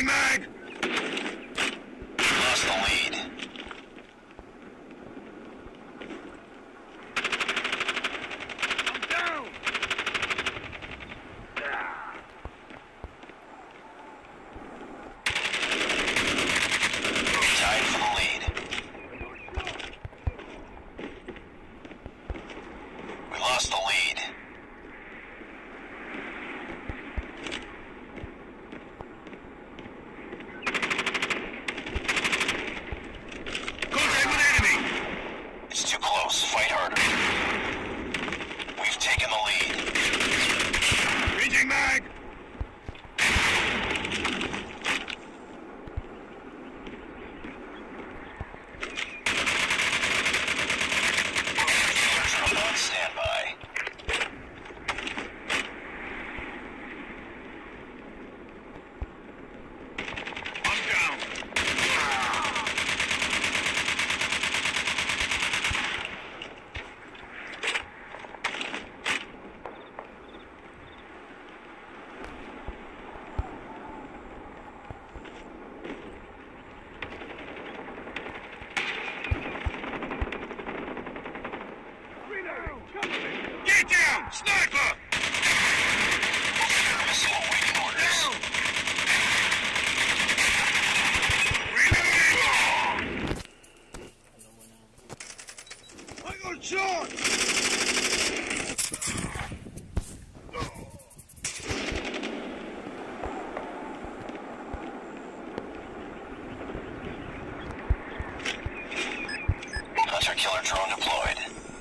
Changing mag! Lost the lead. I'm down! Tied for the lead. We lost the lead. Contact with enemy! It's too close. Fight harder. We've taken the lead. Changing mag! Drone on standby. I'm down! Get down! Sniper! Missile awaiting orders. Down! Reloading! I got shot! Hunter killer drone deployed.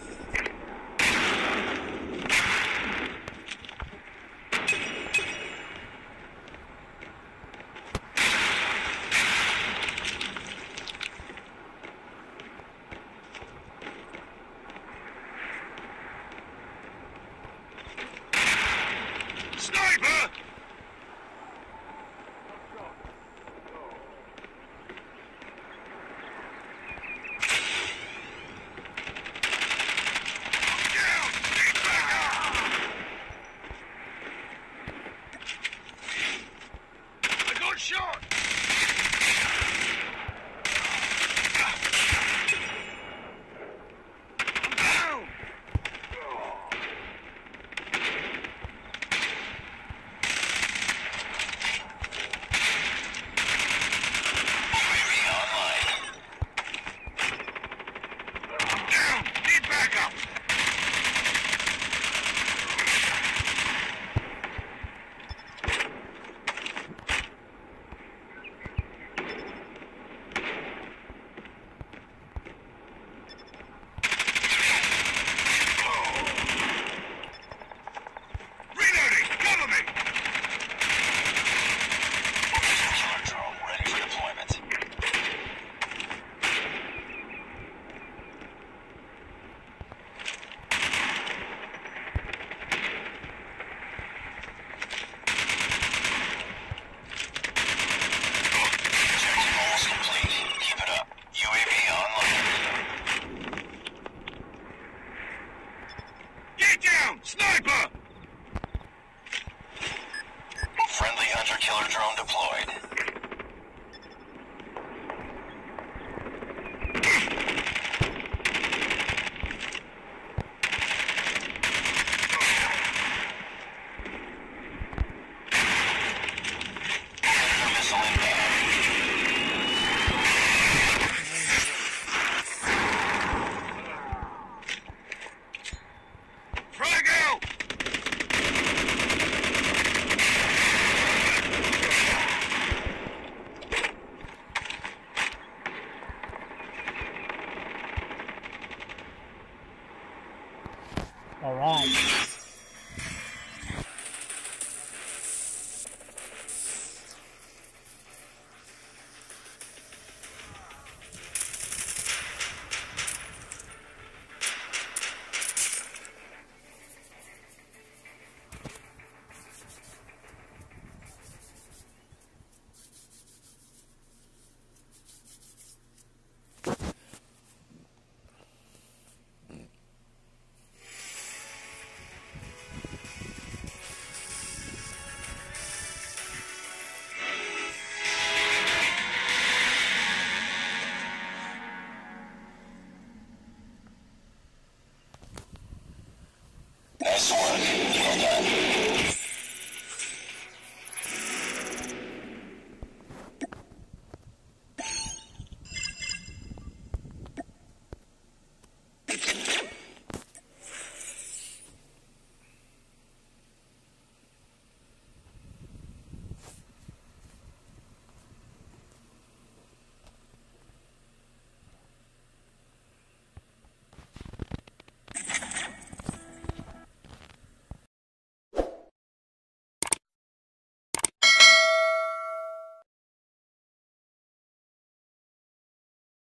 Sniper! Down! Get back up! I got shot! I'm down! UAV online. I'm down! Need backup! Reloading! Cover me! Killer drone ready for deployment. Objective almost complete. Keep it up. UAV online. Get down! Sniper! Friendly hunter killer drone deployed.